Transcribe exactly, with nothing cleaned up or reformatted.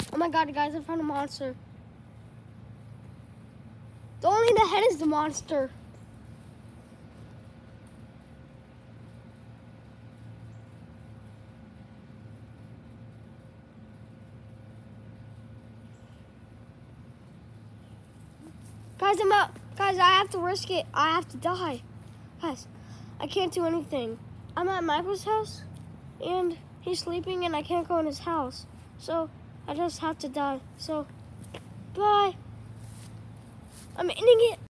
Oh my god, guys, I found a monster. The only the head is the monster. Guys, I'm out. Guys, I have to risk it. I have to die. Guys, I can't do anything. I'm at Michael's house, and he's sleeping, and I can't go in his house. So, I just have to die. So, bye. I'm ending it.